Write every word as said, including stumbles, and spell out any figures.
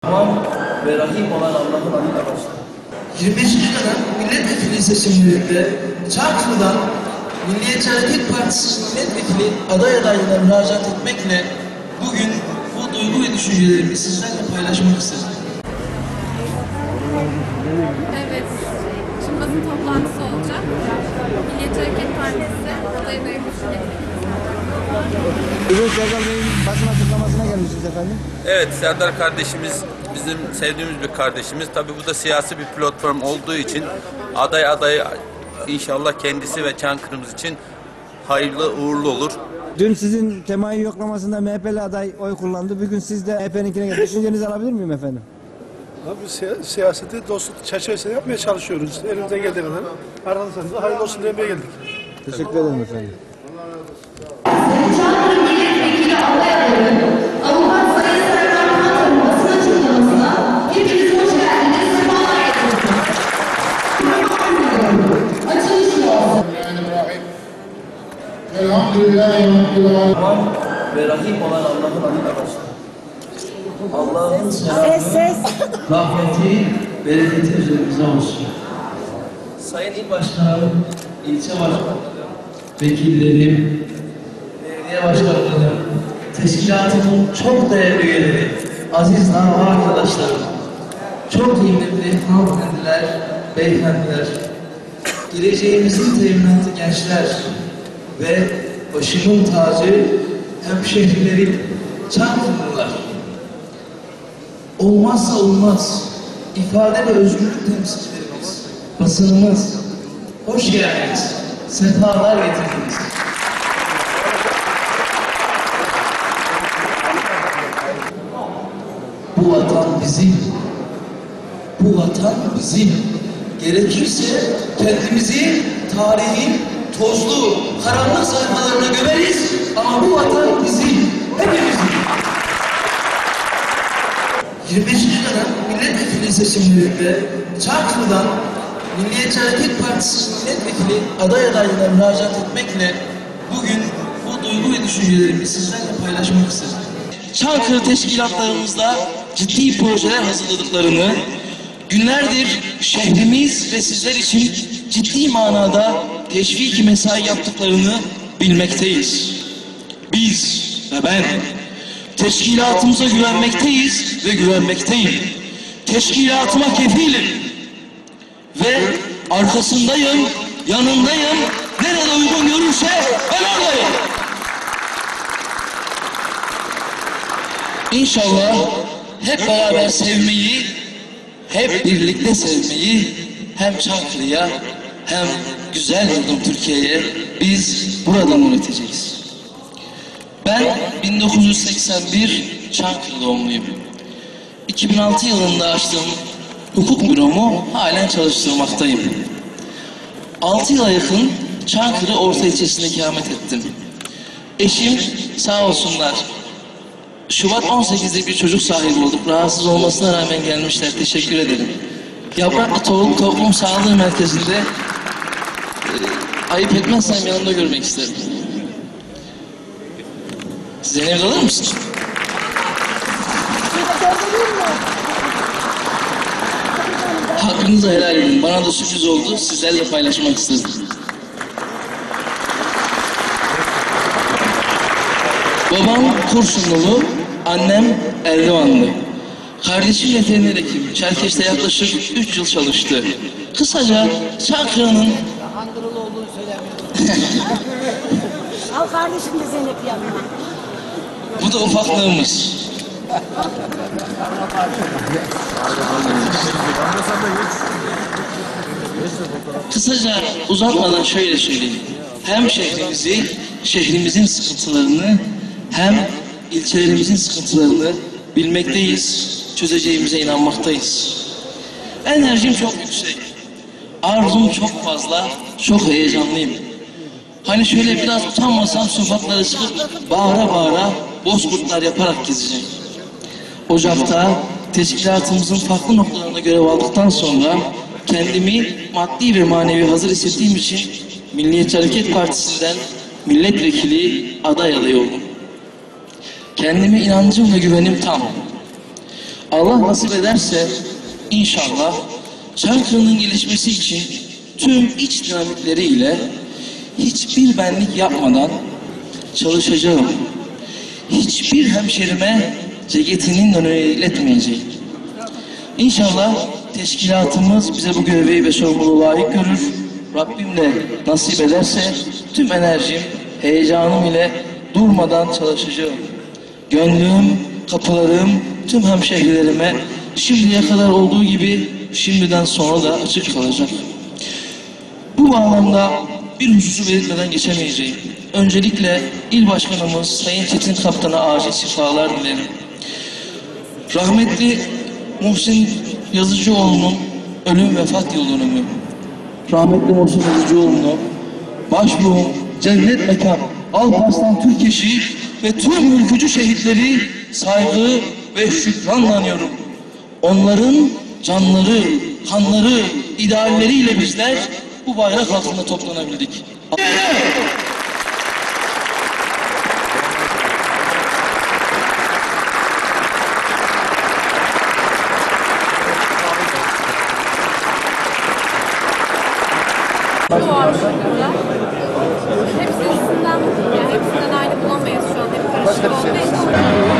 Rahman ve Rahim olan Allah'ın adıyla başlar. yirmi beşinci dönem milletvekili seçimlerinde Çankırı'dan Milliyetçi Hareket Partisi milletvekili aday adaylığına müracaat etmekle bugün bu duygu ve düşüncelerimi sizlerle paylaşmak istedim. Evet, şimdi basın toplantısı olacak. Milliyetçi Hareket Partisi aday adayını Bugün Serdar Bey'in basın açıklamasına gelmişiz efendim. Evet, Serdar kardeşimiz bizim sevdiğimiz bir kardeşimiz. Tabii bu da siyasi bir platform olduğu için aday aday inşallah kendisi ve Çankırı'mız için hayırlı uğurlu olur. Dün sizin temayül yoklamasında M H P'li aday oy kullandı. Bugün siz de M H P'ninkine geldi. Düşüncenizi alabilir miyim efendim? Abi siya siyaseti dostluk çerçevesinde yapmaya çalışıyoruz. Elimizden geldiği kadar. Arkadaşlarımıza da hayırlı olsun demeye geldik. Teşekkür ederim efendim. Çankırı Milletvekili aday adayı Avukat Sayın Serdar Kantar'ın basın açıklamasına hepiniz hoş geldiniz. Sefalar getirdiniz. Açılış olsun. Rahman ve Rahim olan Allah'ın adıyla başlar. Allah'ın selamı, rahmeti, bereketi üzerimize olsun. Sayın İl Başkanım, ilçe başkanım, vekillerim, belediye başkanlarım, teşkilatımın çok değerli üyeleri, aziz dava arkadaşlarım, çok kıymetli hanımefendiler, beyefendiler, geleceğimizin teminatı gençler ve başımın tacı hemşehrilerim, Çankırılılar. Olmazsa olmaz ifade ve özgürlük temsilcilerimiz, basınımız, hoş geldiniz, sefalar getirdiniz. Bu vatan bizim, bu vatan bizim. Gerekirse kendimizi tarihin tozlu, karanlık sayfalarına gömeriz ama bu vatan bizim, hepimizin. yirmi beşinci dönem milletvekili seçimlerinde Çankırı'dan Milliyetçi Hareket Partisi milletvekili aday adaylığına müracaat etmekle bugün bu duygu ve düşüncelerimi sizlerle paylaşmak istedim. Çankırı teşkilatlarımızda ciddi projeler hazırladıklarını, günlerdir şehrimiz ve sizler için ciddi manada teşvik mesai yaptıklarını bilmekteyiz. Biz ve ben teşkilatımıza güvenmekteyiz ve güvenmekteyim. Teşkilatıma kefilim ve arkasındayım, yanındayım. Nerede uygun görürse ben oradayım. İnşallah hep beraber sevmeyi, hep birlikte sevmeyi hem Çankırı'ya hem güzel yurdum Türkiye'ye biz buradan üreteceğiz. Ben bin dokuz yüz seksen bir Çankırı doğumluyum. iki bin altı yılında açtığım hukuk büromu halen çalıştırmaktayım. altı yıla yakın Çankırı Orta ilçesinde ikamet ettim. Eşim sağ olsunlar Şubat on sekiz'de bir çocuk sahibi olduk. Rahatsız olmasına rağmen gelmişler. Teşekkür ederim. Yapraklı Toplum, Toplum Sağlığı Merkezi'nde e, ayıp etmezsem yanımda görmek isterim. Zeynep alır mısın? Hakkınızı helal edin. Bana da sürpriz oldu. Sizlerle paylaşmak istedim. Babam Kurşunlulu, annem Erdoğanlı. Kardeşim veteriner hekim. Çerkeş'te yaklaşık üç yıl çalıştı. Kısaca Çankırı'nın... Ankaralı olduğunu söylemiyorum. Al kardeşim de Zeynep yanına. Bu da ufaklığımız. Kısaca uzatmadan şöyle söyleyeyim. Hem şehrimizi, şehrimizin sıkıntılarını hem ilçelerimizin sıkıntılarını bilmekteyiz, çözeceğimize inanmaktayız. Enerjim çok yüksek, arzum çok fazla, çok heyecanlıyım. Hani şöyle biraz utanmasam sokaklara çıkıp bağıra bağıra bozkurtlar yaparak gezeceğim. Ocak'ta teşkilatımızın farklı noktalarına görev aldıktan sonra kendimi maddi ve manevi hazır hissettiğim için Milliyetçi Hareket Partisi'nden milletvekili aday adayı oldum. Kendime inancım ve güvenim tam. Allah nasip ederse inşallah Çankırı'nın gelişmesi için tüm iç dinamikleriyle hiçbir benlik yapmadan çalışacağım. Hiçbir hemşerime ceketinin önüne iletmeyeceğim. İnşallah teşkilatımız bize bu görevi ve sorumluluğu layık görür. Rabbim de nasip ederse tüm enerjim, heyecanım ile durmadan çalışacağım. Gönlüm, kapılarım tüm hemşehrilerime şimdiye kadar olduğu gibi şimdiden sonra da açık kalacak. Bu bağlamda bir hususu belirtmeden geçemeyeceğim. Öncelikle İl Başkanımız Sayın Çetin Kaptan'a acil şifalar dilerim. Rahmetli Muhsin Yazıcıoğlu'nun ölüm vefat yıl dönümü. Rahmetli Muhsin Yazıcıoğlu'nu başbuğum, cennet mekan, Alparslan Türkeş'i ve tüm ülkücü şehitleri saygı ve şükranla anıyorum. Onların canları, kanları, idealleriyle bizler bu bayrak altında toplanabildik. Bu aşkında hepsi üstünden, yani hepsinden aynı bulamayız şu an, hep karışık olduğu için.